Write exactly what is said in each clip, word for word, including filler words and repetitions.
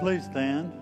Please stand.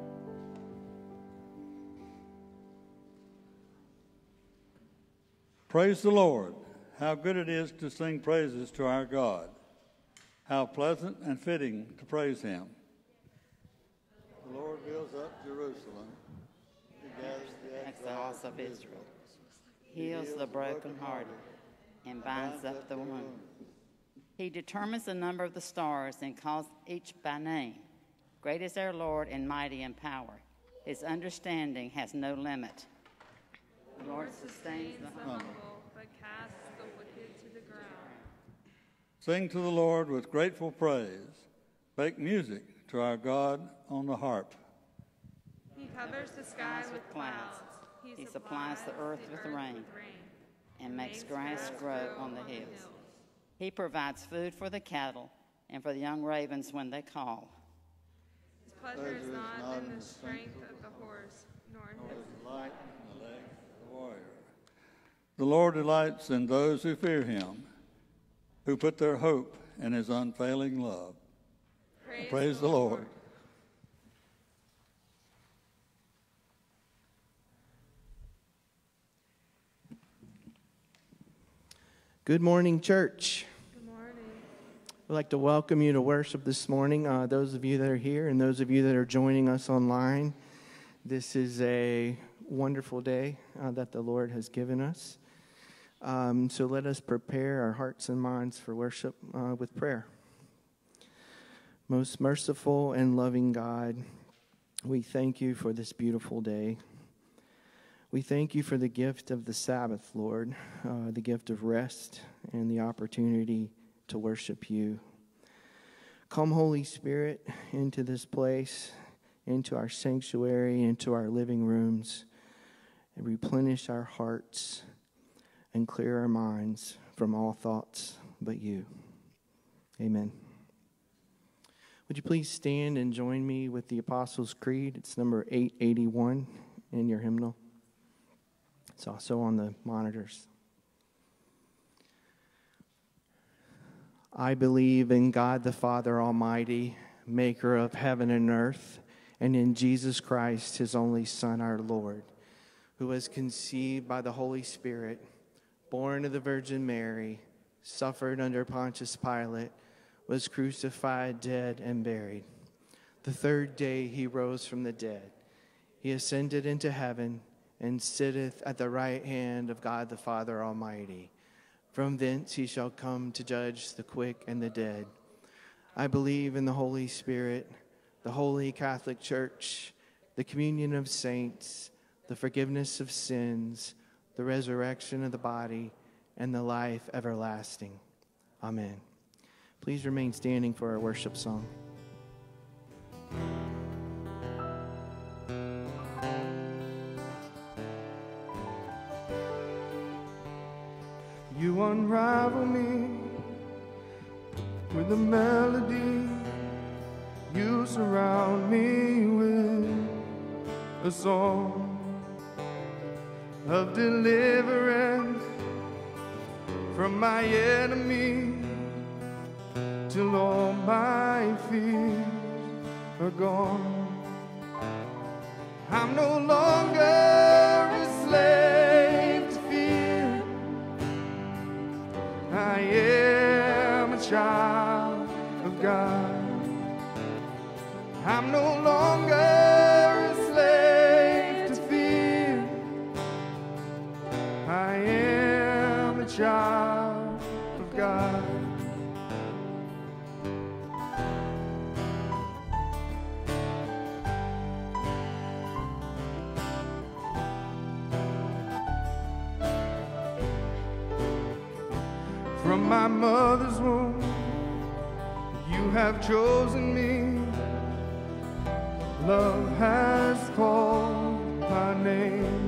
Praise the Lord. How good it is to sing praises to our God. How pleasant and fitting to praise him. The Lord builds up Jerusalem. He gathers the exiles of Israel. Heals the brokenhearted and binds up the wounded. He determines the number of the stars and calls each by name. Great is our Lord and mighty in power. His understanding has no limit. The Lord sustains the humble, but casts the wicked to the ground. Sing to the Lord with grateful praise. Make music to our God on the harp. He covers the sky with clouds. He supplies the earth with rain and makes grass grow on the hills. He provides food for the cattle and for the young ravens when they call. His pleasure is not in the strength of the horse, nor in his delight in the legs of the warrior. The Lord delights in those who fear him, who put their hope in his unfailing love. Praise, Praise the Lord. Lord. Good morning, church. Good morning. We'd like to welcome you to worship this morning. Uh, those of you that are here and those of you that are joining us online, this is a wonderful day uh, that the Lord has given us. Um, so let us prepare our hearts and minds for worship uh, with prayer. Most merciful and loving God, we thank you for this beautiful day. We thank you for the gift of the Sabbath, Lord, uh, the gift of rest and the opportunity to worship you. Come, Holy Spirit, into this place, into our sanctuary, into our living rooms, and replenish our hearts and clear our minds from all thoughts but you. Amen. Would you please stand and join me with the Apostles' Creed? It's number eight eighty-one in your hymnal. It's also on the monitors. I believe in God the Father Almighty, maker of heaven and earth, and in Jesus Christ, his only Son, our Lord, who was conceived by the Holy Spirit, born of the Virgin Mary, suffered under Pontius Pilate, was crucified, dead, and buried. The third day he rose from the dead. He ascended into heaven and sitteth at the right hand of God the Father Almighty. From thence he shall come to judge the quick and the dead. I believe in the Holy Spirit, the holy Catholic Church, the communion of saints, the forgiveness of sins, the resurrection of the body, and the life everlasting. Amen. Please remain standing for our worship song. You unravel me with a melody. You surround me with a song of deliverance from my enemy, till all my fears are gone. I'm no longer a slave to fear. I am a child of God. I'm no longer a slave to fear. I am a child of God. From my mother's womb, you have chosen me. Love has called my name.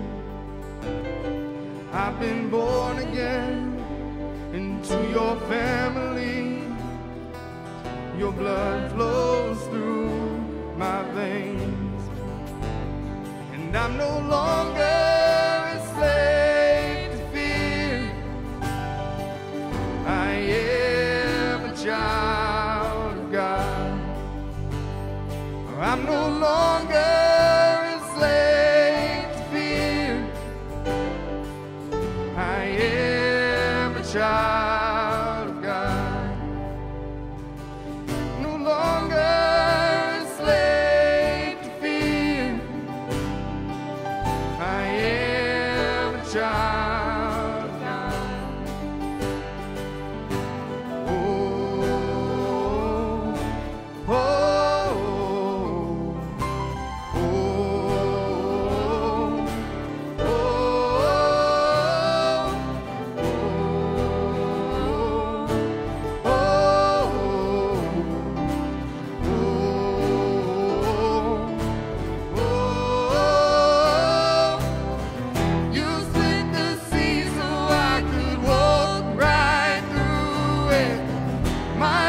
I've been born again into your family. Your blood flows through my veins, and I'm no longer a slave to fear. I am a child of God. I'm no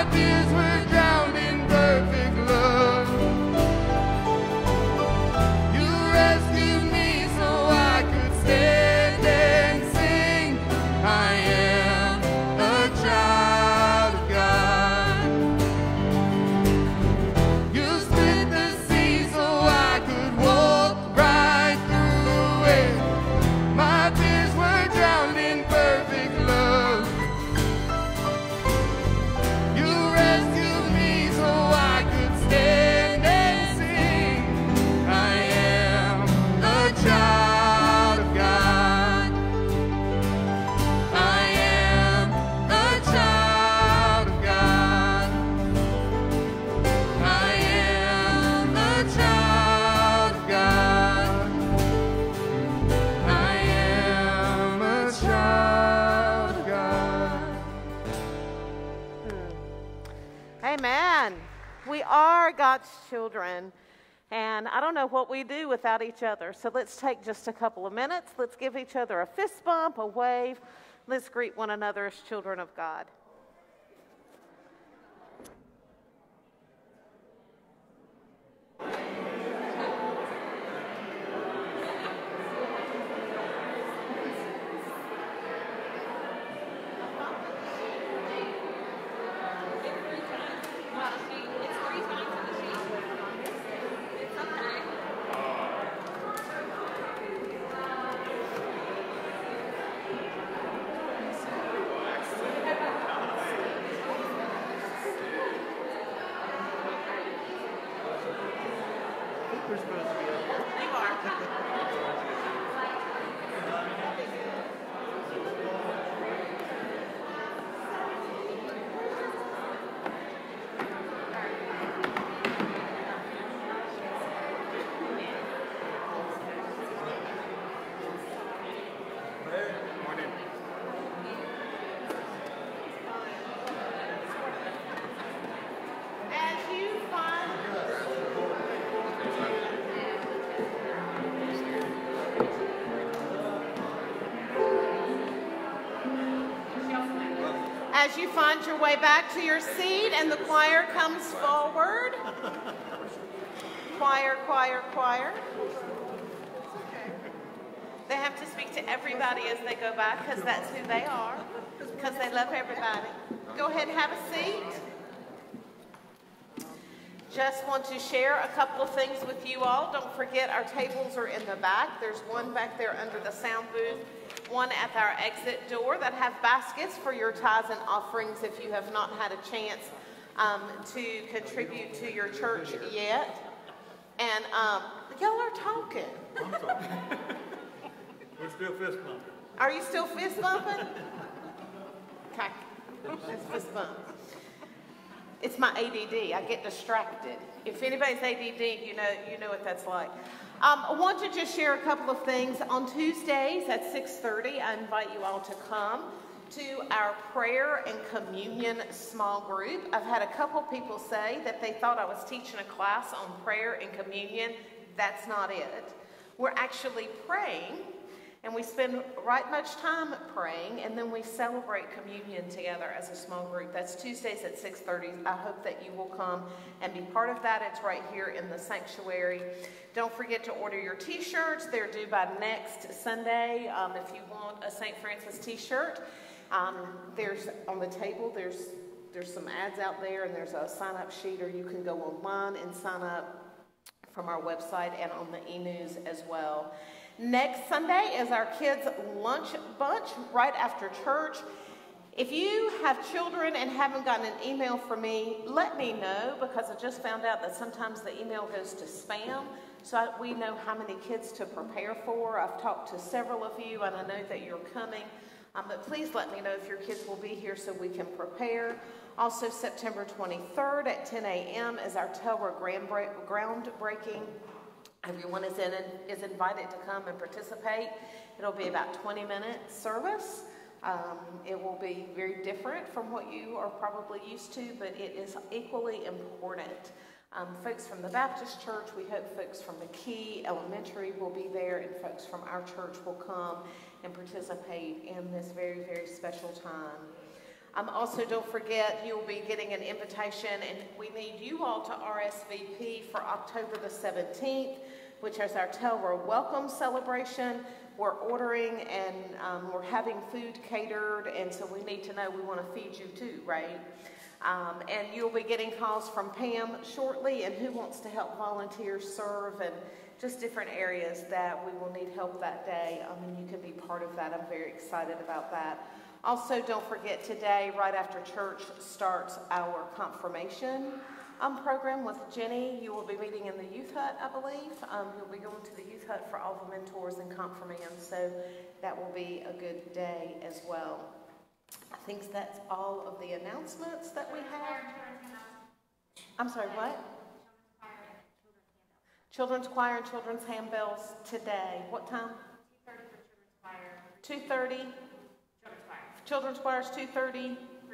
tears were drowned in perfect love. You rescued me so I could stand and sing. I am a child of God. You split the sea so I could walk right through it. My tears were drowned in perfect love. You rescued me so I could stand and sing. I am a child of God. I am a child of God. I am a child of God. I am a child of God. Amen. We are God's children, and I don't know what we do without each other. So let's take just a couple of minutes. Let's give each other a fist bump, a wave. Let's greet one another as children of God. As you find As you find your way back to your seat and the choir comes forward. Choir, choir, choir. They have to speak to everybody as they go by because that's who they are, because they love everybody. Go ahead and have a seat. Just want to share a couple of things with you all. Don't forget our tables are in the back. There's one back there under the sound booth, one at our exit door that have baskets for your tithes and offerings if you have not had a chance um, to contribute to your church yet. And um, y'all are talking. I'm sorry. We're still fist bumping. Are you still fist bumping? Okay. That's fist bump. It's my A D D. I get distracted. If anybody's A D D, you know you know what that's like. Um, I want to just share a couple of things. On Tuesdays at six thirty, I invite you all to come to our prayer and communion small group. I've had a couple people say that they thought I was teaching a class on prayer and communion. That's not it. We're actually praying, and we spend right much time praying, and then we celebrate communion together as a small group. That's Tuesdays at six thirty. I hope that you will come and be part of that. It's right here in the sanctuary. Don't forget to order your t-shirts. They're due by next Sunday. Um, if you want a Saint Francis t-shirt, um, there's on the table, there's, there's some ads out there, and there's a sign-up sheet, or you can go online and sign up from our website and on the e-news as well. Next Sunday is our kids' lunch bunch right after church. If you have children and haven't gotten an email from me, let me know, because I just found out that sometimes the email goes to spam, so I, we know how many kids to prepare for. I've talked to several of you, and I know that you're coming, um, but please let me know if your kids will be here so we can prepare. Also, September twenty-third at ten a.m. is our Tower groundbreaking. Everyone is, in, is invited to come and participate. It'll be about twenty minute service. Um, it will be very different from what you are probably used to, but it is equally important. Um, folks from the Baptist Church, we hope folks from the Key Elementary will be there, and folks from our church will come and participate in this very, very special time. Um, also, don't forget, you'll be getting an invitation, and we need you all to R S V P for October the seventeenth, which is our Telra Welcome Celebration. We're ordering, and um, we're having food catered, and so we need to know we want to feed you too, right? Um, and you'll be getting calls from Pam shortly, and who wants to help volunteers serve, and just different areas that we will need help that day, um, and you can be part of that. I'm very excited about that. Also, don't forget today, right after church, starts our confirmation um, program with Jenny. You will be meeting in the youth hut, I believe. Um, you'll be going to the youth hut for all the mentors and confirmands, so that will be a good day as well. I think that's all of the announcements that we have. I'm sorry, what? Children's choir and children's handbells today. What time? two thirty for children's choir. two thirty. Children's choir is two thirty.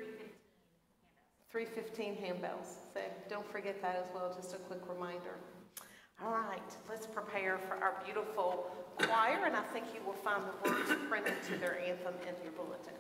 three fifteen handbells. So don't forget that as well, just a quick reminder. All right, let's prepare for our beautiful choir, and I think you will find the words printed to their anthem in your bulletin.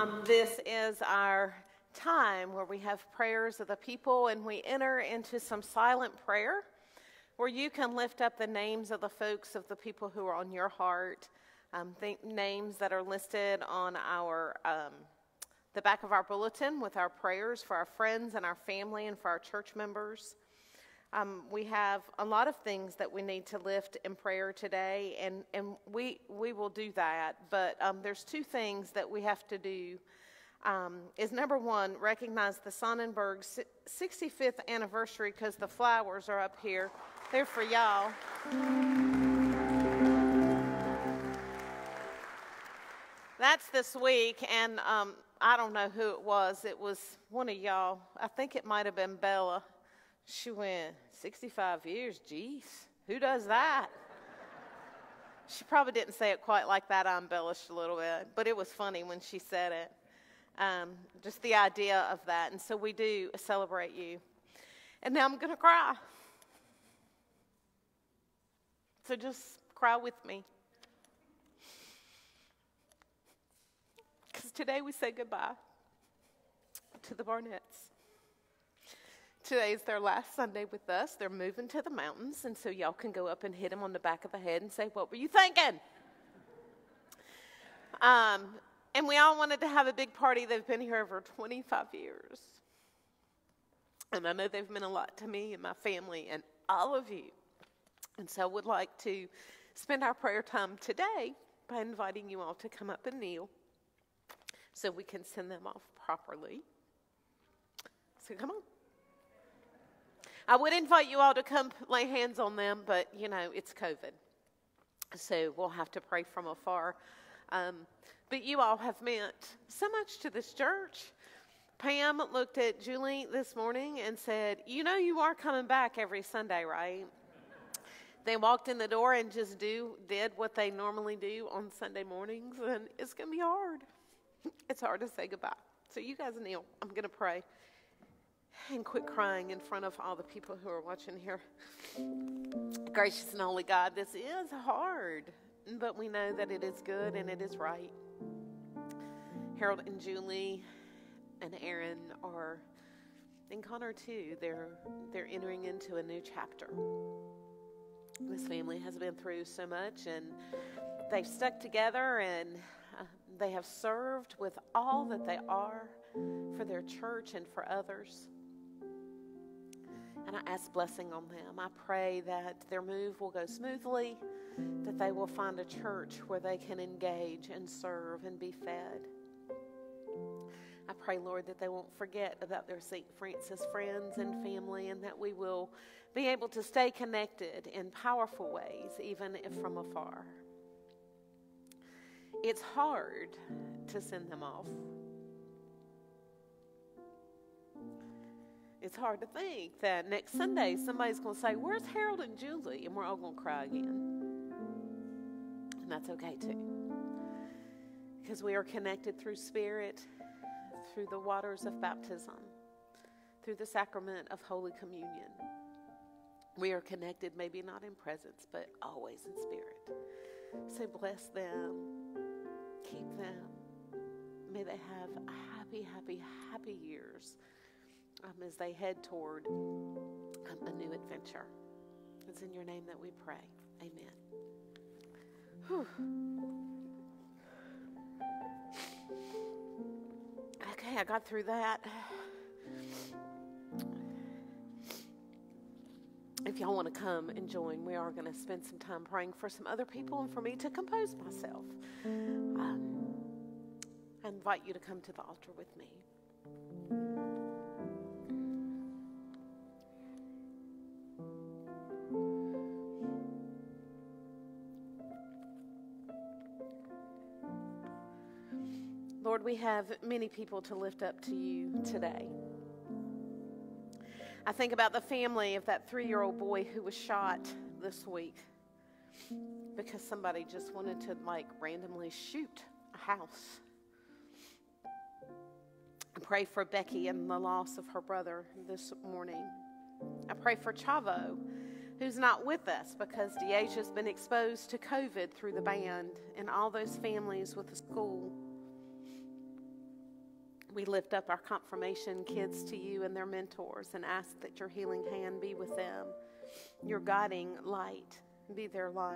Um, this is our time where we have prayers of the people, and we enter into some silent prayer where you can lift up the names of the folks, of the people who are on your heart. Um, think names that are listed on our um, the back of our bulletin with our prayers for our friends and our family and for our church members. Um, we have a lot of things that we need to lift in prayer today, and, and we we will do that. But um, there's two things that we have to do. Um, is number one, recognize the Sonnenberg sixty-fifth anniversary, because the flowers are up here. They're for y'all. That's this week, and um, I don't know who it was. It was one of y'all. I think it might have been Bella. She went, sixty-five years, geez, who does that? She probably didn't say it quite like that. I embellished a little bit, but it was funny when she said it. Um, just the idea of that, and so we do celebrate you. And now I'm going to cry. So just cry with me. Because today we say goodbye to the Barnetts. Today is their last Sunday with us. They're moving to the mountains, and so y'all can go up and hit them on the back of the head and say, "What were you thinking?" Um, and we all wanted to have a big party. They've been here over twenty-five years. And I know they've meant a lot to me and my family and all of you. And so I would like to spend our prayer time today by inviting you all to come up and kneel so we can send them off properly. So come on. I would invite you all to come lay hands on them, but, you know, it's COVID. So we'll have to pray from afar. Um, but you all have meant so much to this church. Pam looked at Julie this morning and said, "You know you are coming back every Sunday, right?" They walked in the door and just do did what they normally do on Sunday mornings, and it's going to be hard. It's hard to say goodbye. So you guys kneel. I'm going to pray. And quit crying in front of all the people who are watching here. Gracious and holy God, this is hard, but we know that it is good and it is right. Harold and Julie and Aaron are, and Connor too, they're, they're entering into a new chapter. This family has been through so much, and they've stuck together, and uh, they have served with all that they are for their church and for others. And I ask blessing on them. I pray that their move will go smoothly, that they will find a church where they can engage and serve and be fed. I pray, Lord, that they won't forget about their Saint Francis friends and family, and that we will be able to stay connected in powerful ways, even if from afar. It's hard to send them off. It's hard to think that next Sunday somebody's going to say, "Where's Harold and Julie?" And we're all going to cry again. And that's okay too. Because we are connected through spirit, through the waters of baptism, through the sacrament of Holy Communion. We are connected, maybe not in presence, but always in spirit. So bless them. Keep them. May they have happy, happy, happy years um, as they head toward um, a new adventure. It's in your name that we pray. Amen. Whew. Okay, I got through that. If y'all want to come and join, we are going to spend some time praying for some other people and for me to compose myself. Um, I invite you to come to the altar with me. Lord, we have many people to lift up to you today. I think about the family of that three-year-old boy who was shot this week because somebody just wanted to, like, randomly shoot a house. I pray for Becky and the loss of her brother this morning. I pray for Chavo, who's not with us because Deaja's been exposed to COVID through the band, and all those families with the school. We lift up our confirmation kids to you and their mentors and ask that your healing hand be with them, your guiding light be their light.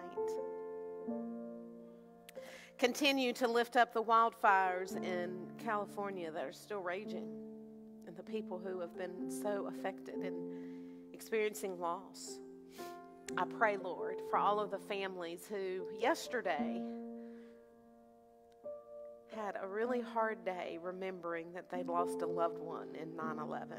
Continue to lift up the wildfires in California that are still raging and the people who have been so affected and experiencing loss. I pray, Lord, for all of the families who yesterday had a really hard day remembering that they'd lost a loved one in nine eleven.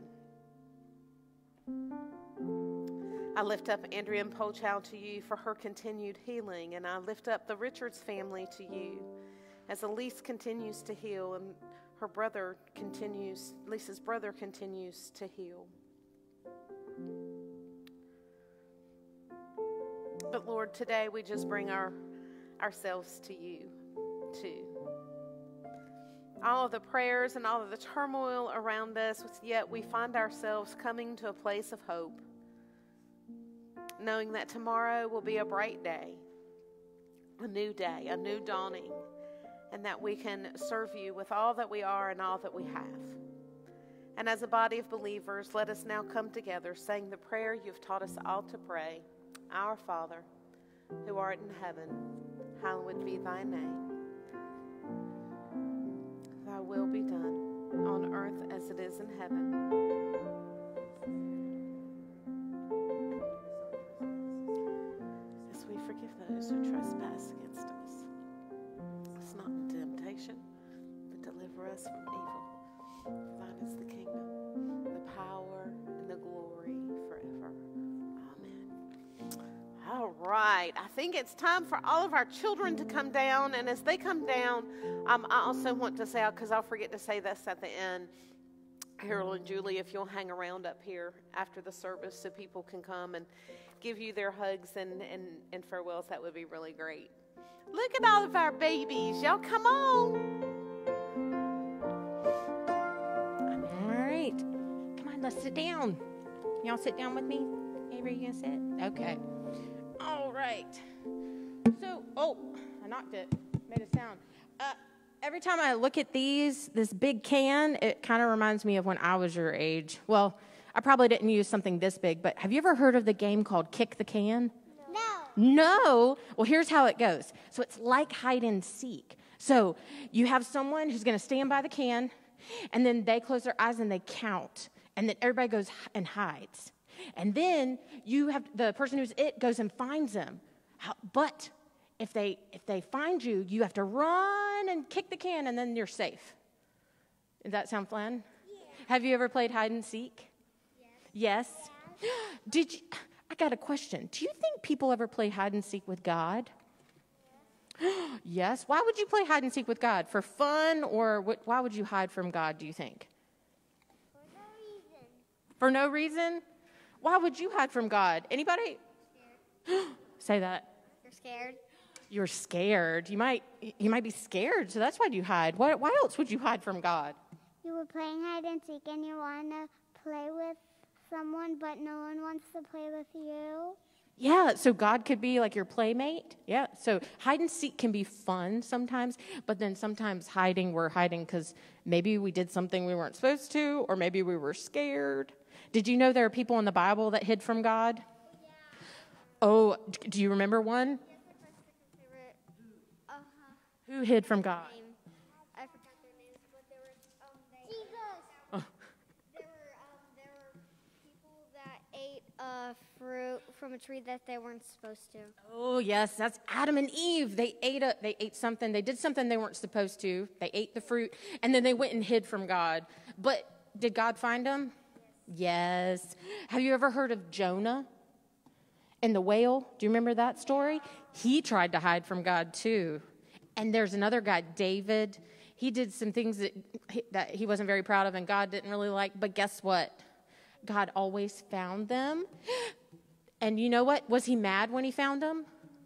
I lift up Andrea and Polchow to you for her continued healing, and I lift up the Richards family to you as Elise continues to heal and her brother continues, Lisa's brother continues to heal. But Lord, today we just bring our ourselves to you too. All of the prayers and all of the turmoil around us, yet we find ourselves coming to a place of hope, knowing that tomorrow will be a bright day, a new day, a new dawning, and that we can serve you with all that we are and all that we have. And as a body of believers, let us now come together saying the prayer you've taught us all to pray. Our Father, who art in heaven, hallowed be thy name. Thy will be done on earth as it is in heaven. As we forgive those who trespass against us. It's not in temptation, but deliver us from evil. For thine is the kingdom, the power, and the glory forever. Amen. All right. I think it's time for all of our children to come down. And as they come down, um, I also want to say, because I'll forget to say this at the end, Harold and Julie, if you'll hang around up here after the service so people can come and give you their hugs and, and, and farewells, that would be really great. Look at all of our babies. Y'all come on. All right. Come on, let's sit down. Y'all sit down with me? Avery, you gonna sit? Okay. All right. So, oh, I knocked it. Made a sound. Uh, every time I look at these, this big can, it kind of reminds me of when I was your age. Well, I probably didn't use something this big, but have you ever heard of the game called Kick the Can? No. No? Well, here's how it goes. So it's like hide and seek. So you have someone who's going to stand by the can, and then they close their eyes and they count, and then everybody goes and hides. And then you have the person who's it goes and finds them. How, but if they if they find you, you have to run and kick the can, and then you're safe. Does that sound fun? Yeah. Have you ever played hide and seek? Yes. Yes? Yeah. Did you? I got a question. Do you think people ever play hide and seek with God? Yeah. Yes. Why would you play hide and seek with God? For fun, or what, why would you hide from God, do you think? For no reason. For no reason? Why would you hide from God? Anybody? Scared. Say that. You're scared. You're scared. You might you might be scared, so that's why you hide. Why, why else would you hide from God? You were playing hide and seek and you want to play with someone, but no one wants to play with you. Yeah, so God could be like your playmate. Yeah, so hide and seek can be fun sometimes, but then sometimes hiding, we're hiding because maybe we did something we weren't supposed to, or maybe we were scared. Did you know there are people in the Bible that hid from God? Yeah. Oh, do you remember one? Yes, I forgot their favorite. Uh-huh. Who hid from God? I forgot their names, but they were um they Jesus. Oh. There were um there were people that ate uh fruit from a tree that they weren't supposed to. Oh yes, that's Adam and Eve. They ate a they ate something. They did something they weren't supposed to. They ate the fruit, and then they went and hid from God. But did God find them? Yes. Have you ever heard of Jonah and the whale? Do you remember that story? He tried to hide from God too. And there's another guy, David. He did some things that he, that he wasn't very proud of and God didn't really like. But guess what? God always found them. And you know what? Was he mad when he found them?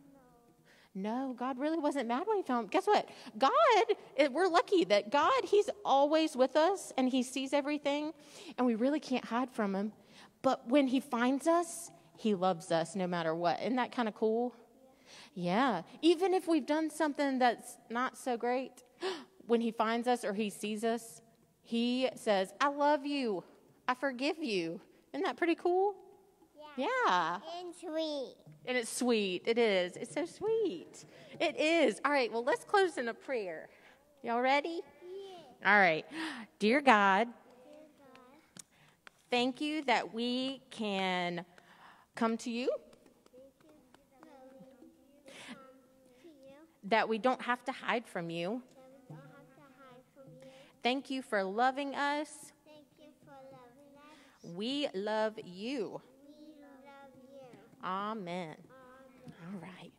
No, God really wasn't mad when he found them. Guess what? God, it, we're lucky that God, he's always with us and he sees everything and we really can't hide from him. But when he finds us, he loves us no matter what. Isn't that kind of cool? Yeah. Even if we've done something that's not so great, when he finds us or he sees us, He says, I love you. I forgive you. Isn't that pretty cool? Yeah. Yeah. And sweet. And it's sweet. It is. It's so sweet. It is. All right, well, let's close in a prayer. Y'all ready? Yeah. All right. Dear God, Dear God, thank you that we can come to you, thank you that we come to you, that we don't have to hide from you. that we don't have to hide from you. Thank you for loving us. Thank you for loving us. We love you. We love you. Amen. Amen. All right.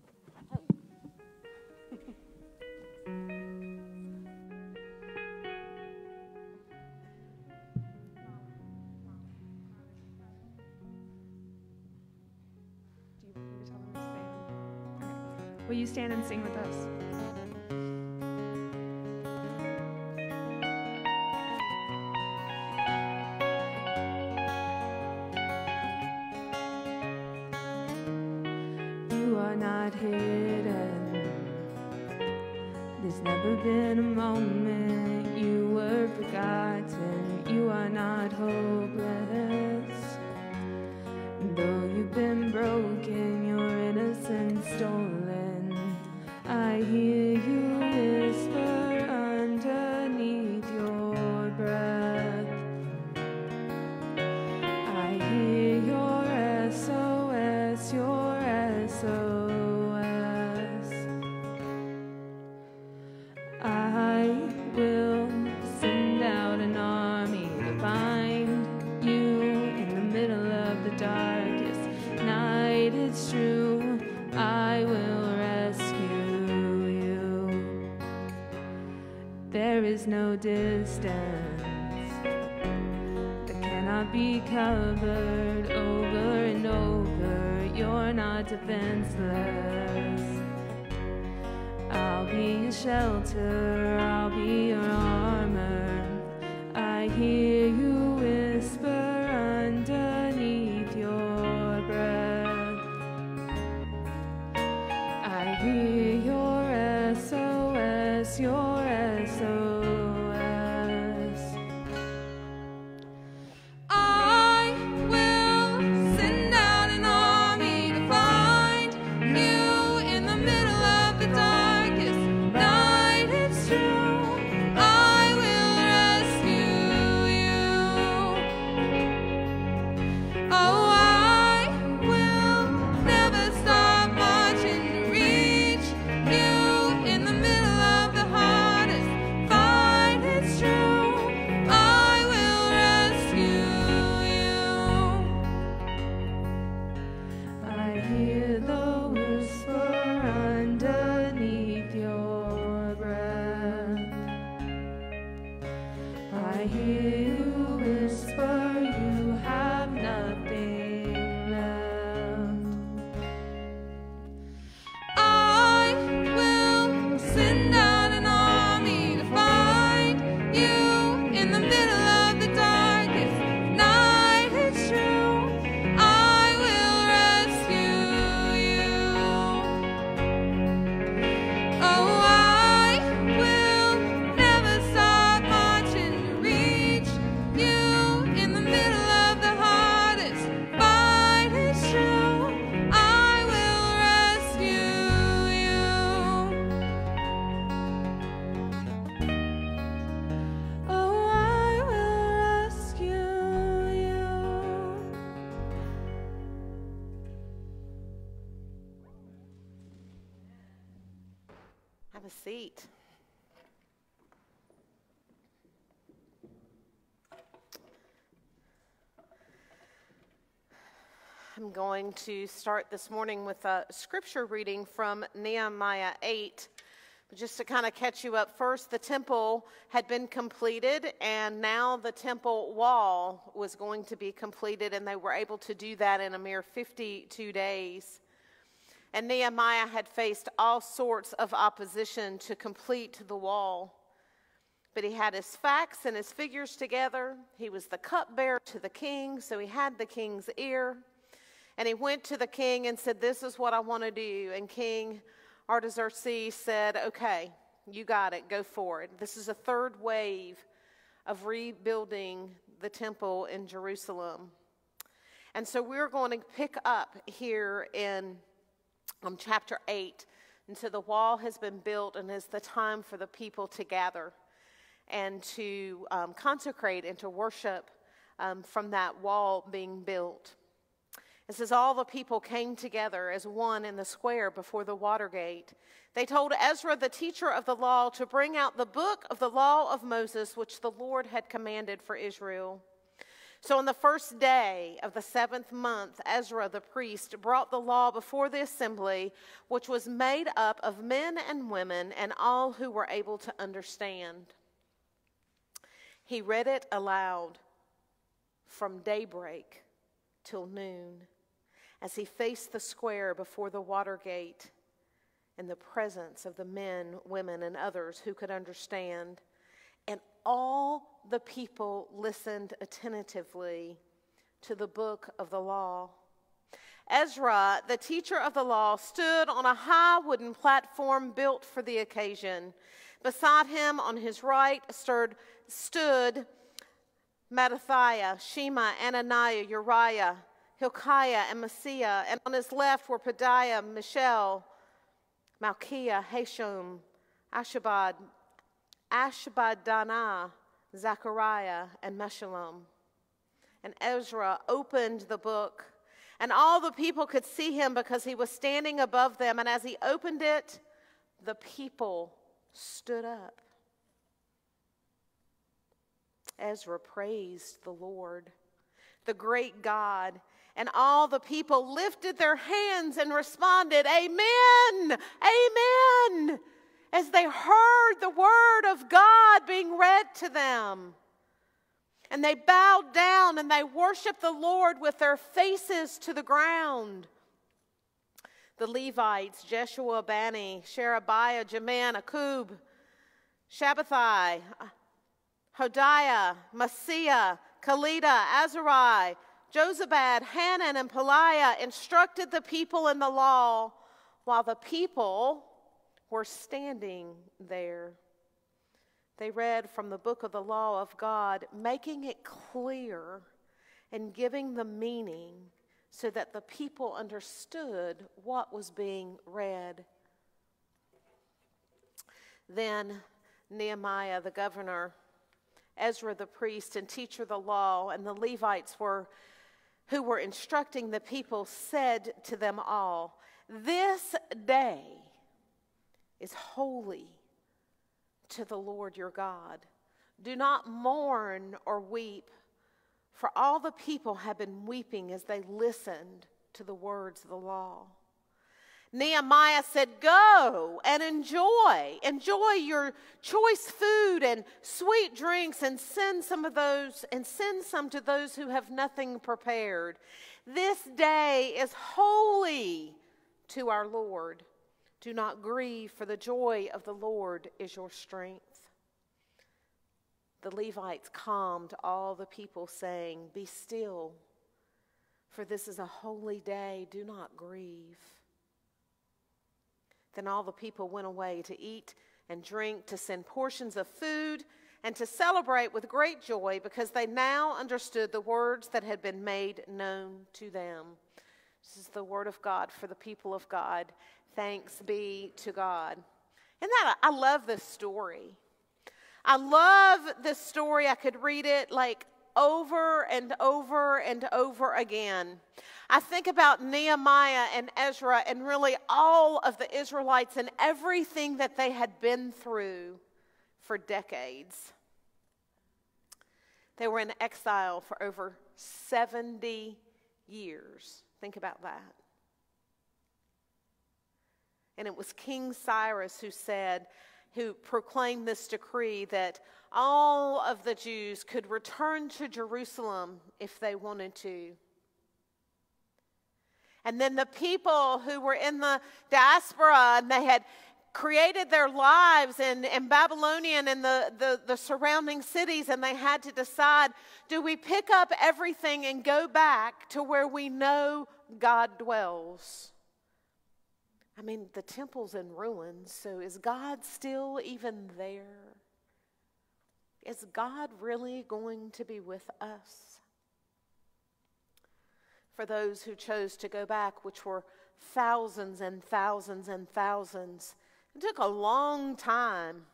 Will you stand and sing with us? You are not hidden. There's never been a moment you were forgotten. You are not hopeless. Though you've been broken, your innocence stolen, I hear you whisper underneath your breath. I hear your S O S, your S O S. I will send out an army to find you in the middle of the darkest night. It's true, I will rescue you. There is no distance that cannot be covered over and over. You're not defenseless. I'll be your shelter, I'll be your armor. I hear you whisper underneath your breath. I hear your S O S, your S O S. I will send out an army to find you in the middle of the darkest night. It's true, I will rescue you. Oh, I will never stop marching to reach you in the middle of the hardest fight. It's true, I will rescue you. I hear the whisper underneath your breath. I hear you whisper, you have nothing left. I will send out an army to find you in the middle of the darkest night. It's true, I will rescue you. Oh, I will never stop marching to reach you in the middle of the hardest fight. It's true, I will rescue you. Oh, I will rescue you. Have a seat. I'm going to start this morning with a scripture reading from Nehemiah eight. Just to kind of catch you up, first the temple had been completed, and now the temple wall was going to be completed, and they were able to do that in a mere fifty-two days. And Nehemiah had faced all sorts of opposition to complete the wall. But he had his facts and his figures together. He was the cupbearer to the king, so he had the king's ear. And he went to the king and said, this is what I want to do. And King Artaxerxes said, okay, you got it, go for it. This is a third wave of rebuilding the temple in Jerusalem. And so we're going to pick up here in um, chapter eight. And so the wall has been built, and it's the time for the people to gather and to um, consecrate and to worship um, from that wall being built. It says, all the people came together as one in the square before the water gate. They told Ezra, the teacher of the law, to bring out the book of the law of Moses, which the Lord had commanded for Israel. So on the first day of the seventh month, Ezra the priest brought the law before the assembly, which was made up of men and women and all who were able to understand. He read it aloud from daybreak till noon, as he faced the square before the water gate in the presence of the men, women, and others who could understand. And all the people listened attentively to the book of the law. Ezra, the teacher of the law, stood on a high wooden platform built for the occasion. Beside him on his right stood, stood Mattithiah, Shema, Ananiah, Uriah, Hilkiah, and Messiah. And on his left were Pedaiah, Mishael, Malchiah, Hashum, Ashabad, Ashbaddanah, Zechariah, and Meshullam. And Ezra opened the book, and all the people could see him because he was standing above them. And as he opened it, the people stood up. Ezra praised the Lord, the great God, and all the people lifted their hands and responded, Amen, Amen, as they heard the word of God being read to them. And they bowed down and they worshiped the Lord with their faces to the ground. The Levites, Jeshua, Bani, Sherebiah, Jamin, Akub, Shabbathai, Hodiah, Messiah, Kalida, Azariah, Jozabad, Hanan, and Peliah instructed the people in the law while the people were standing there. They read from the book of the law of God, making it clear and giving the meaning so that the people understood what was being read. Then Nehemiah the governor, Ezra the priest and teacher of the law, and the Levites were who were instructing the people said to them all, This day is holy to the Lord your God. Do not mourn or weep, for all the people have been weeping as they listened to the words of the law. Nehemiah said, Go and enjoy. Enjoy your choice food and sweet drinks, and send some of those, and send some to those who have nothing prepared. This day is holy to our Lord. Do not grieve, for the joy of the Lord is your strength. The Levites calmed all the people, saying, Be still, for this is a holy day. Do not grieve. Then all the people went away to eat and drink, to send portions of food, and to celebrate with great joy, because they now understood the words that had been made known to them. This is the word of God for the people of God. Thanks be to God. And that I love this story. I love this story. I could read it like over and over and over again. I think about Nehemiah and Ezra and really all of the Israelites and everything that they had been through for decades. They were in exile for over seventy years. Think about that. And it was King Cyrus who said, who proclaimed this decree that all of the Jews could return to Jerusalem if they wanted to. And then the people who were in the diaspora, and they had created their lives in, in Babylonian and the, the, the surrounding cities, and they had to decide, do we pick up everything and go back to where we know God dwells? I mean, the temple's in ruins, so is God still even there? Is God really going to be with us? For those who chose to go back, which were thousands and thousands and thousands, it took a long time.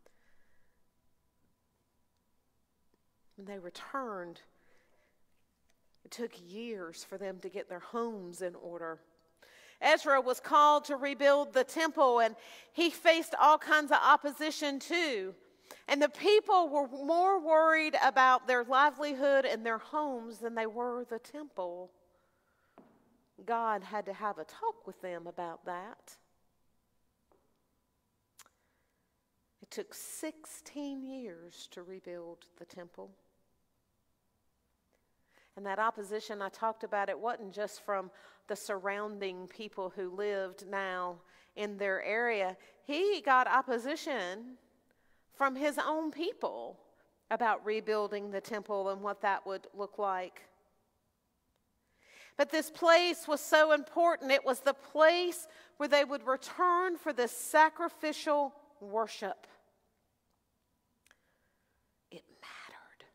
When they returned, it took years for them to get their homes in order. Ezra was called to rebuild the temple, and he faced all kinds of opposition too. And the people were more worried about their livelihood and their homes than they were the temple. God had to have a talk with them about that. It took sixteen years to rebuild the temple. And that opposition I talked about, it wasn't just from the surrounding people who lived now in their area. He got opposition from his own people about rebuilding the temple and what that would look like. But this place was so important. It was the place where they would return for this sacrificial worship. It mattered.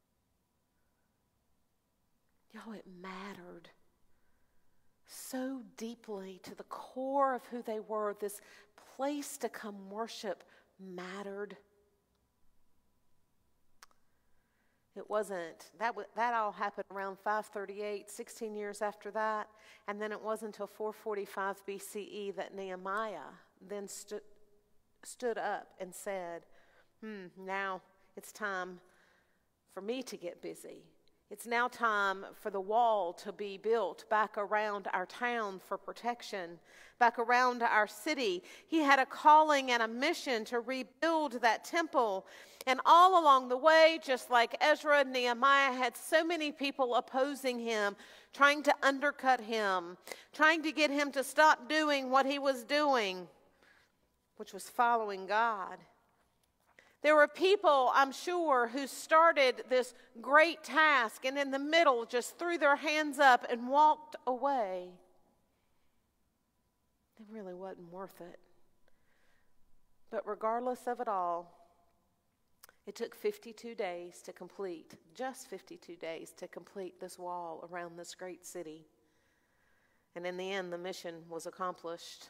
Y'all, it mattered so deeply to the core of who they were. This place to come worship mattered. It wasn't, that w- that all happened around five thirty-eight, sixteen years after that. And then it wasn't until four forty-five B C E that Nehemiah then stu- stood up and said, hmm, now it's time for me to get busy. It's now time for the wall to be built back around our town for protection, back around our city. He had a calling and a mission to rebuild that temple. And all along the way, just like Ezra and Nehemiah had so many people opposing him, trying to undercut him, trying to get him to stop doing what he was doing, which was following God. There were people, I'm sure, who started this great task and in the middle just threw their hands up and walked away. It really wasn't worth it. But regardless of it all, it took fifty-two days to complete, just fifty-two days to complete this wall around this great city. And in the end, the mission was accomplished.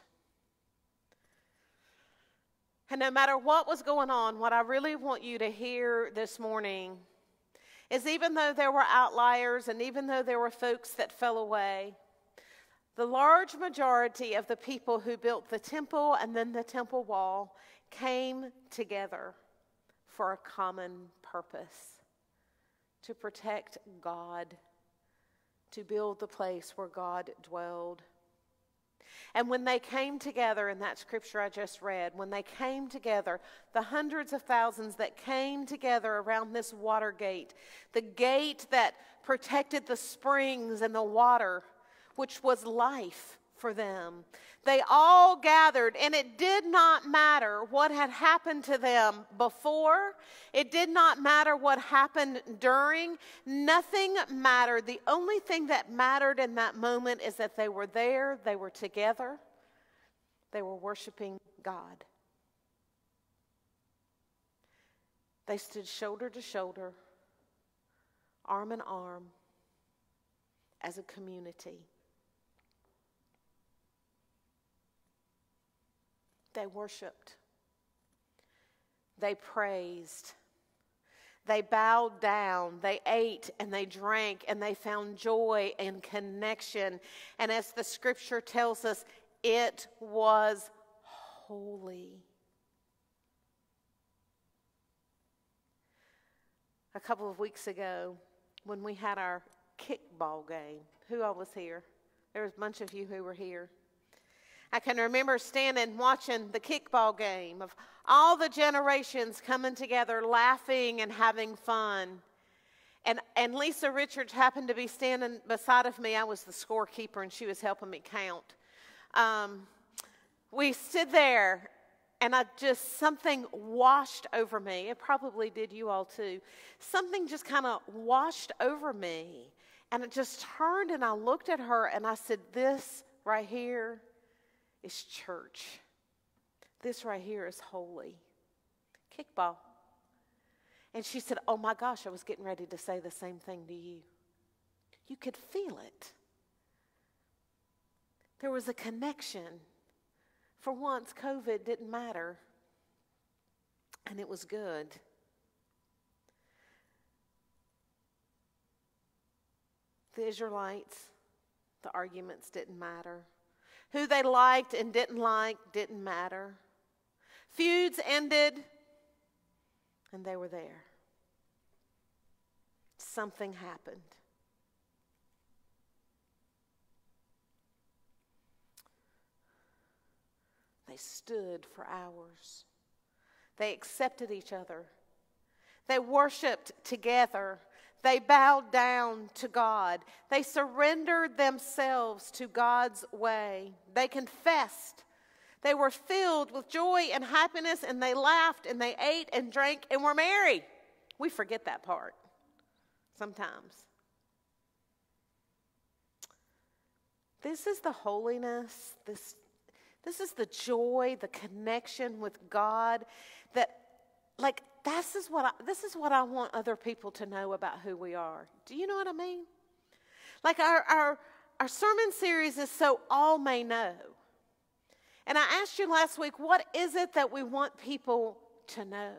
And no matter what was going on, what I really want you to hear this morning is even though there were outliers and even though there were folks that fell away, the large majority of the people who built the temple and then the temple wall came together for a common purpose: to protect God, to build the place where God dwelled. And when they came together in that scripture I just read, when they came together, the hundreds of thousands that came together around this water gate, the gate that protected the springs and the water, which was life for them, they all gathered, and it did not matter what had happened to them before. It did not matter what happened during. Nothing mattered. The only thing that mattered in that moment is that they were there, they were together, they were worshiping God. They stood shoulder to shoulder, arm in arm, as a community. They worshiped. They praised. They bowed down. They ate and they drank and they found joy and connection. And as the scripture tells us, it was holy. A couple of weeks ago, when we had our kickball game, who all was here? There was a bunch of you who were here. I can remember standing watching the kickball game of all the generations coming together, laughing and having fun. And, and Lisa Richards happened to be standing beside of me. I was the scorekeeper, and she was helping me count. Um, we stood there, and I just, something washed over me. It probably did you all too. Something just kind of washed over me. And it just turned, and I looked at her, and I said, this right here is church. This right here is holy. Kickball. And she said, oh my gosh, I was getting ready to say the same thing to you. You could feel it. There was a connection. For once, COVID didn't matter. And it was good. The Israelites, the arguments didn't matter. Who they liked and didn't like didn't matter. Feuds ended, and they were there. Something happened. They stood for hours. They accepted each other. They worshiped together. They bowed down to God. They surrendered themselves to God's way. They confessed. They were filled with joy and happiness, and they laughed, and they ate and drank and were merry. We forget that part sometimes. This is the holiness, this, this is the joy, the connection with God that, like, This is what I, this is what I want other people to know about who we are. Do you know what I mean? Like our, our, our sermon series is so all may know. And I asked you last week, what is it that we want people to know?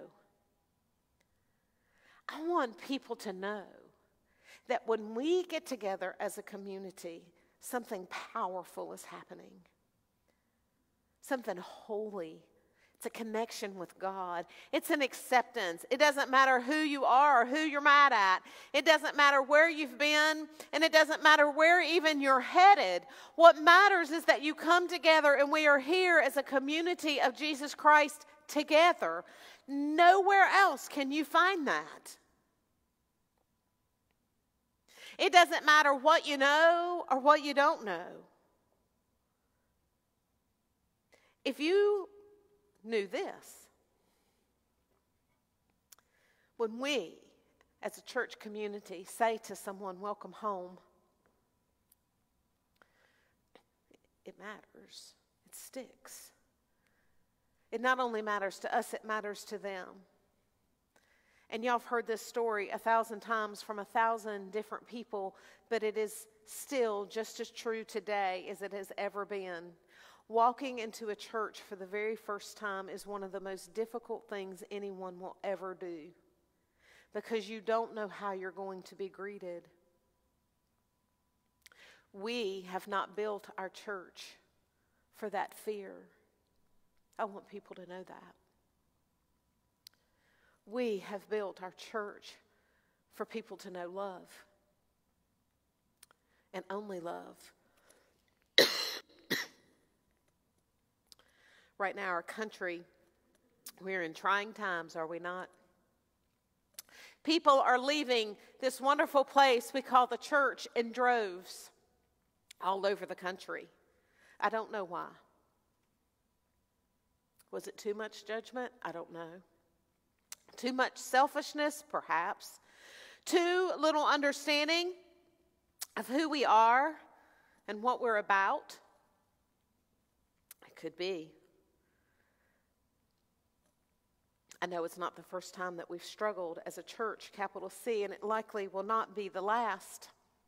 I want people to know that when we get together as a community, something powerful is happening. Something holy. It's a connection with God. It's an acceptance. It doesn't matter who you are or who you're mad at. It doesn't matter where you've been, and it doesn't matter where even you're headed. What matters is that you come together and we are here as a community of Jesus Christ together. Nowhere else can you find that. It doesn't matter what you know or what you don't know. If you knew this, when we, as a church community, say to someone, welcome home, it matters. It sticks. It not only matters to us, it matters to them. And y'all have heard this story a thousand times from a thousand different people, but it is still just as true today as it has ever been. Walking into a church for the very first time is one of the most difficult things anyone will ever do, because you don't know how you're going to be greeted. We have not built our church for that fear. I want people to know that. We have built our church for people to know love, and only love. Right now, our country, we're in trying times, are we not? People are leaving this wonderful place we call the church in droves all over the country. I don't know why. Was it too much judgment? I don't know. Too much selfishness? Perhaps. Too little understanding of who we are and what we're about? It could be. I know it's not the first time that we've struggled as a church, capital C, and it likely will not be the last.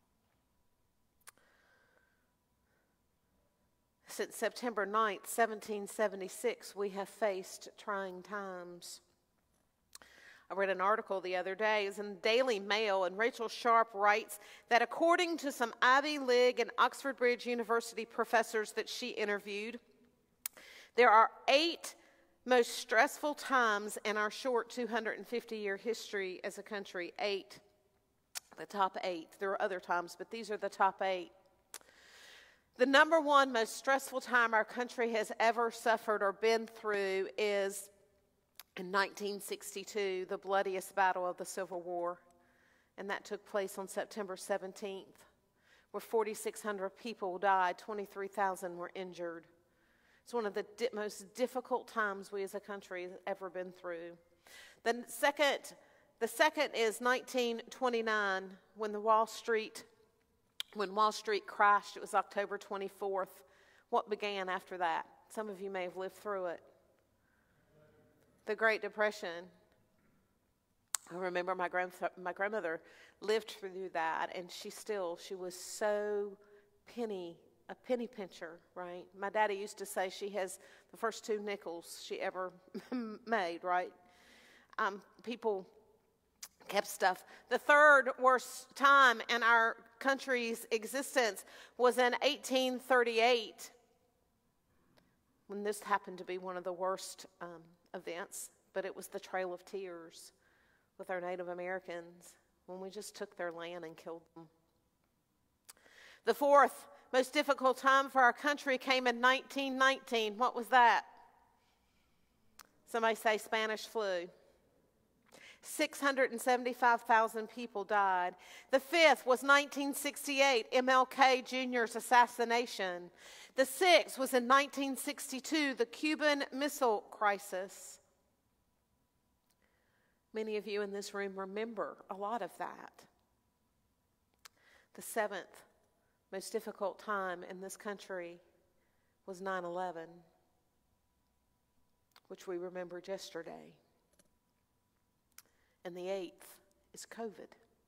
Since September ninth, seventeen seventy-six, we have faced trying times. I read an article the other day. It's in the Daily Mail, and Rachel Sharp writes that according to some Ivy League and Oxford Bridge University professors that she interviewed, there are eight most stressful times in our short two hundred fifty year history as a country. Eight. The top eight. There are other times, but these are the top eight. The number one most stressful time our country has ever suffered or been through is in nineteen sixty-two, the bloodiest battle of the Civil War. And that took place on September seventeenth, where forty-six hundred people died, twenty-three thousand were injured. It's one of the di- most difficult times we as a country have ever been through. The second, the second is nineteen twenty-nine, when the Wall Street, when Wall Street crashed. It was October twenty-fourth. What began after that? Some of you may have lived through it. The Great Depression. I remember my grand my grandmother lived through that, and she still she was so penny a penny pincher, right? My daddy used to say she has the first two nickels she ever made, right? Um, people kept stuff. The third worst time in our country's existence was in eighteen thirty-eight, when this happened to be one of the worst um, events, but it was the Trail of Tears with our Native Americans, when we just took their land and killed them. The fourth most difficult time for our country came in nineteen nineteen. What was that? Somebody say Spanish flu. six hundred seventy-five thousand people died. The fifth was nineteen sixty-eight, M L K Junior's assassination. The sixth was in nineteen sixty-two, the Cuban Missile Crisis. Many of you in this room remember a lot of that. The seventh most difficult time in this country was nine eleven, which we remembered yesterday. And the eighth is COVID.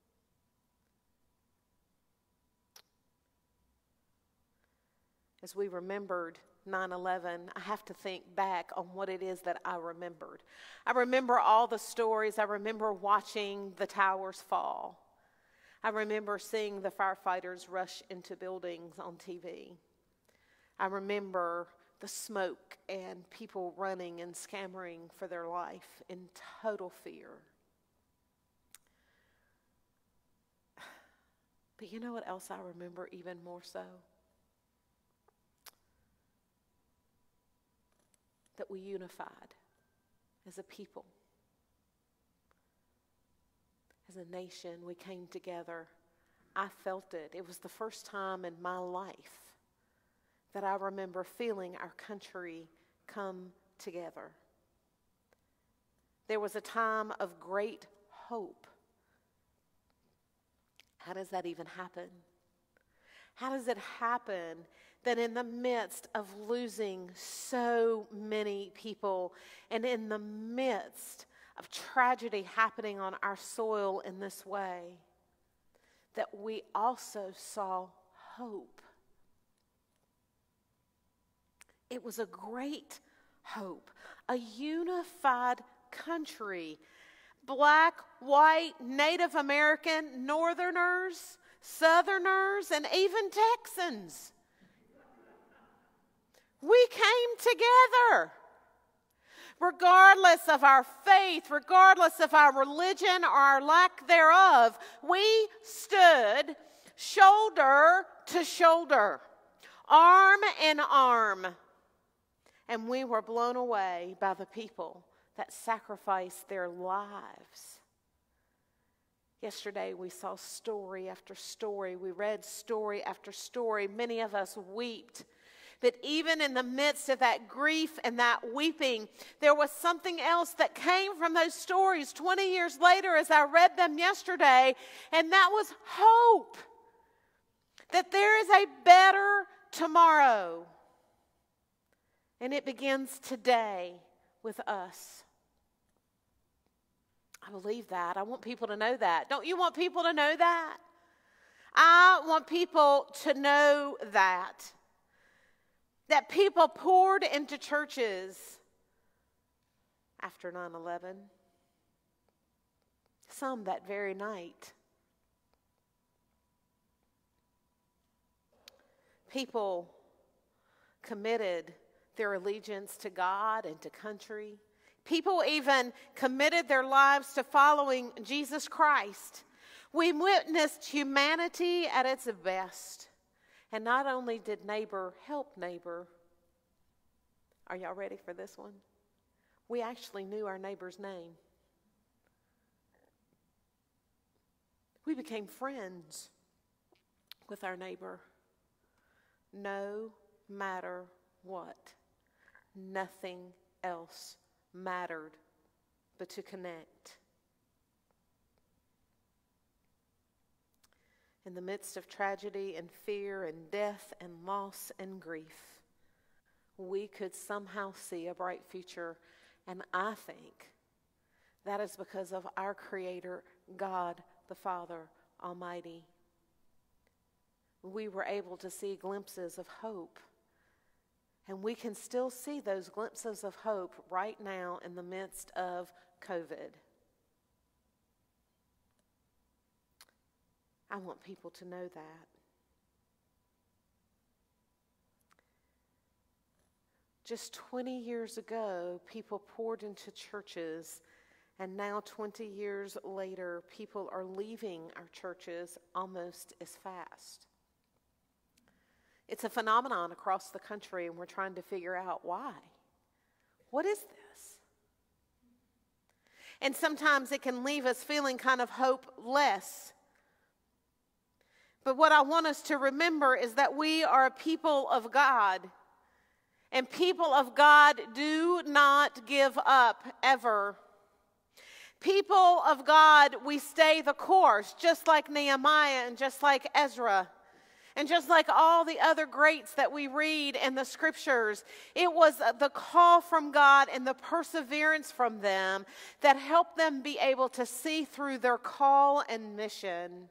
As we remembered nine eleven, I have to think back on what it is that I remembered. I remember all the stories. I remember watching the towers fall. I remember seeing the firefighters rush into buildings on T V. I remember the smoke and people running and scampering for their life in total fear. But you know what else I remember even more so? That we unified as a people. As a nation, we came together. I felt it. It was the first time in my life that I remember feeling our country come together. There was a time of great hope. How does that even happen? How does it happen that in the midst of losing so many people and in the midst of tragedy happening on our soil in this way, that we also saw hope? It was a great hope, a unified country. Black, white, Native American, Northerners, Southerners, and even Texans. We came together. Regardless of our faith, regardless of our religion or our lack thereof, we stood shoulder to shoulder, arm in arm. And we were blown away by the people that sacrificed their lives. Yesterday we saw story after story. We read story after story. Many of us wept. But even in the midst of that grief and that weeping, there was something else that came from those stories twenty years later as I read them yesterday, and that was hope. That there is a better tomorrow. And it begins today with us. I believe that. I want people to know that. Don't you want people to know that? I want people to know that. That people poured into churches after nine eleven. Some that very night. People committed their allegiance to God and to country. People even committed their lives to following Jesus Christ. We witnessed humanity at its best. And not only did neighbor help neighbor, are y'all ready for this one? We actually knew our neighbor's name. We became friends with our neighbor. No matter what, nothing else mattered but to connect. In the midst of tragedy and fear and death and loss and grief, we could somehow see a bright future. And I think That is because of our Creator, God the Father Almighty. We were able to see glimpses of hope. And we can still see those glimpses of hope right now in the midst of COVID. I want people to know that. Just twenty years ago, people poured into churches, and now twenty years later, people are leaving our churches almost as fast. It's a phenomenon across the country, and we're trying to figure out why. What is this? And sometimes it can leave us feeling kind of hopeless. But what I want us to remember is that we are a people of God. And people of God do not give up ever. People of God, we stay the course, just like Nehemiah and just like Ezra. And just like all the other greats that we read in the scriptures, it was the call from God and the perseverance from them that helped them be able to see through their call and mission.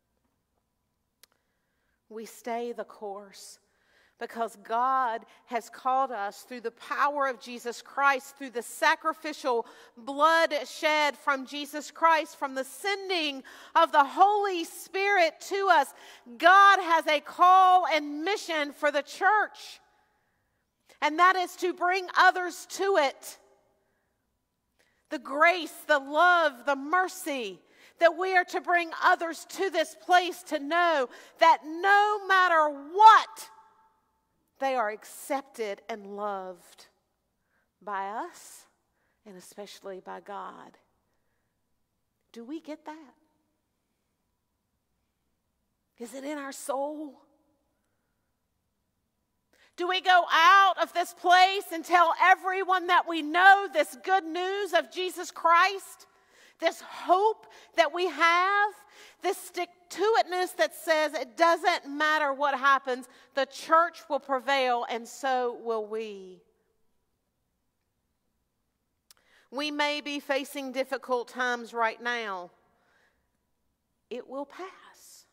We stay the course because God has called us through the power of Jesus Christ, through the sacrificial blood shed from Jesus Christ, from the sending of the Holy Spirit to us. God has a call and mission for the church, and that is to bring others to it. The grace, the love, the mercy, that we are to bring others to this place to know that no matter what, they are accepted and loved by us and especially by God. Do we get that? Is it in our soul? Do we go out of this place and tell everyone that we know this good news of Jesus Christ? This hope that we have, this stick-to-itness that says it doesn't matter what happens, the church will prevail, and so will we. We may be facing difficult times right now. It will pass.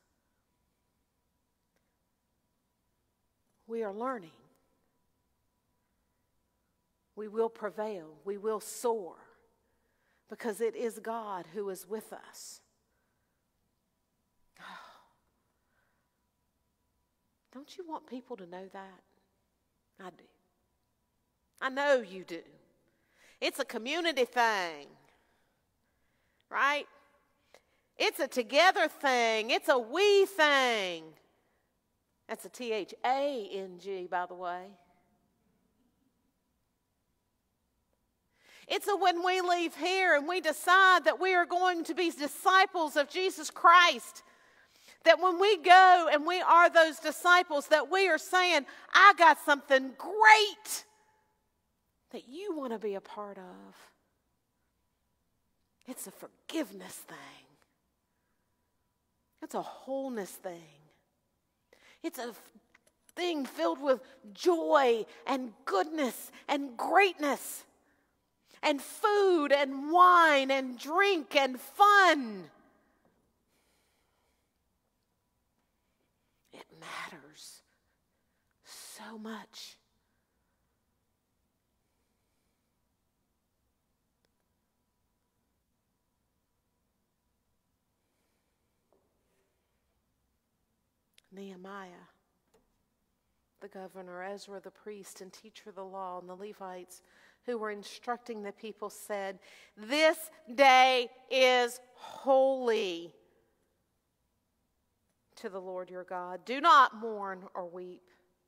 We are learning. We will prevail. We will soar. Because it is God who is with us. Don't you want people to know that? I do. I know you do. It's a community thing, right? It's a together thing. It's a we thing. That's a T H A N G, by the way. It's a when we leave here and we decide that we are going to be disciples of Jesus Christ, that when we go and we are those disciples, that we are saying, I got something great that you want to be a part of. It's a forgiveness thing. It's a wholeness thing. It's a thing filled with joy and goodness and greatness. And food and wine and drink and fun. It matters so much. Nehemiah, the governor, Ezra, the priest and teacher of the law, and the Levites who were instructing the people said, this day is holy to the Lord your God. Do not mourn or weep.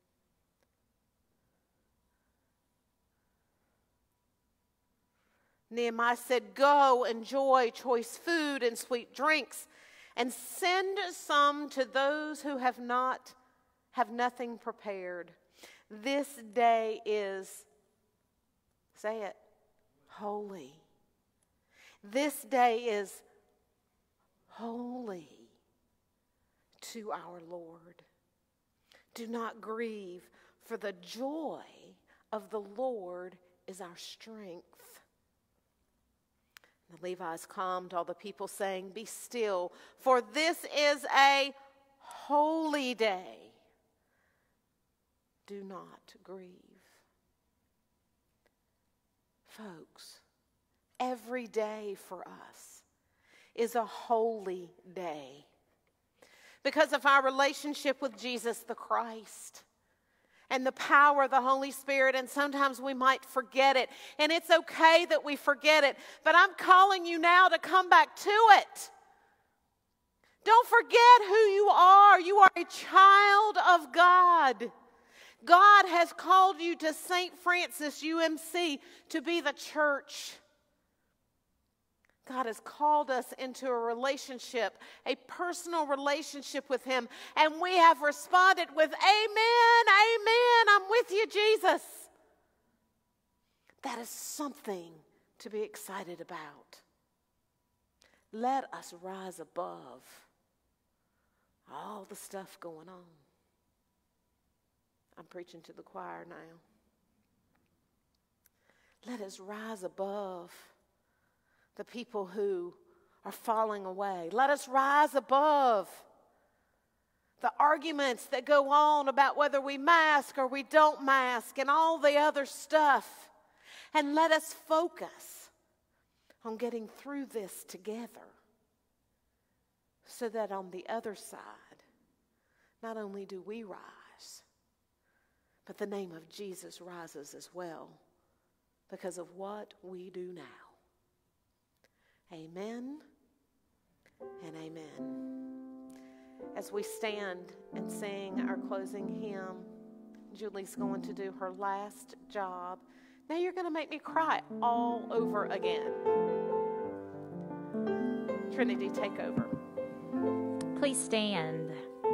Nehemiah said, go, enjoy choice food and sweet drinks, and send some to those who have not, have nothing prepared. This day is, say it, holy. This day is holy to our Lord. Do not grieve, for the joy of the Lord is our strength. The Levites calmed all the people, saying, "Be still, for this is a holy day. Do not grieve." Folks, every day for us is a holy day because of our relationship with Jesus the Christ and the power of the Holy Spirit. And sometimes we might forget it, and it's okay that we forget it, but I'm calling you now to come back to it. Don't forget who you are. You are a child of God. God has called you to Saint Francis U M C to be the church. God has called us into a relationship, a personal relationship with Him, and we have responded with, "Amen, amen, I'm with you, Jesus." That is something to be excited about. Let us rise above all the stuff going on. I'm preaching to the choir now. Let us rise above the people who are falling away. Let us rise above the arguments that go on about whether we mask or we don't mask and all the other stuff. And let us focus on getting through this together so that on the other side, not only do we rise, but the name of Jesus rises as well because of what we do now. Amen and amen. As we stand and sing our closing hymn, Julie's going to do her last job. Now you're going to make me cry all over again. Trinity, take over. Please stand.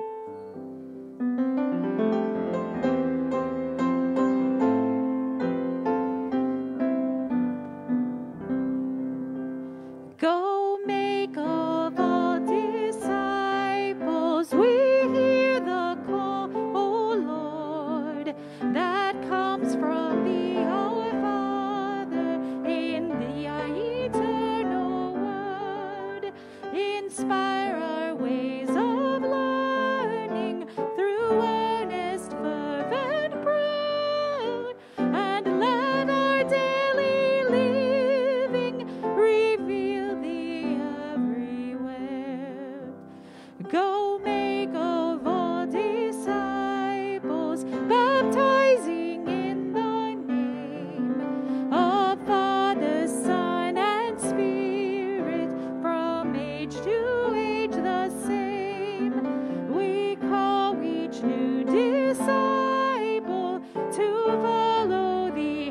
Go make of all disciples. We hear the call, O Lord, that comes from the Our Father in the eternal word. Inspire our ways of learning through earnest, fervent prayer, and let our daily living reveal thee everywhere. Go make of all disciples, baptizing in the name of Father, Son, and Spirit, from age to age the same. We call each new disciple to follow thee,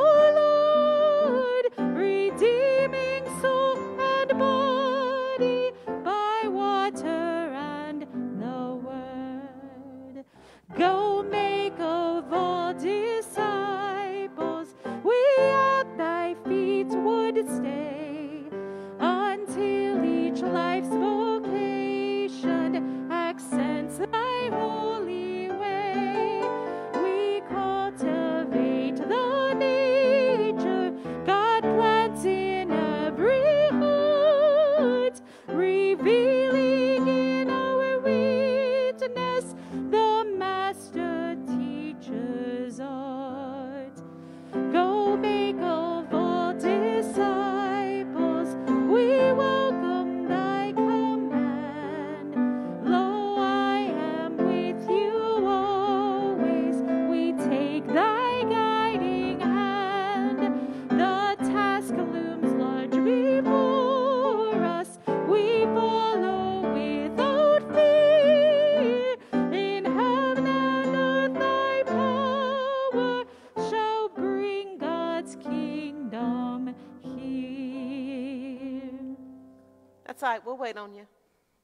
O Lord, redeeming soul and body by water and the word. Go make of all disciples. We at thy feet would stay until each life's vocation accents thy holy way. We cultivate the nature God plants in every heart, revealing in our witness the master teacher's art. Go make of all disciples. We welcome thy command. Lo, I am with you always. We take thy guiding hand. The task looms large before us. We follow without fear. In heaven and earth thy power shall bring God's kingdom here. That's all right. We'll wait on you.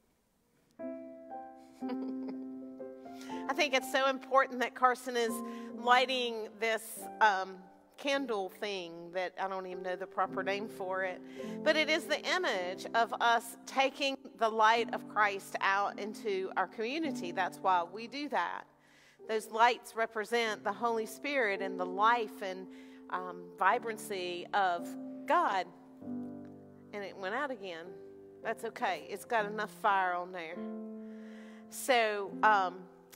I think it's so important that Carson is lighting this um, candle thing that I don't even know the proper name for it. But it is the image of us taking the light of Christ out into our community. That's why we do that. Those lights represent the Holy Spirit and the life and um, vibrancy of God. And went out again. That's okay. It's got enough fire on there. So, um,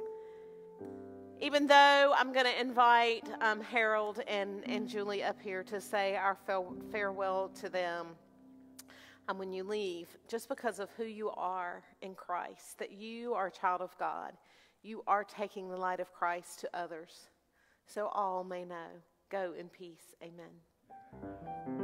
even though I'm going to invite um, Harold and, and Julie up here to say our farewell to them, and when you leave, just because of who you are in Christ, that you are a child of God, you are taking the light of Christ to others, so all may know. Go in peace. Amen.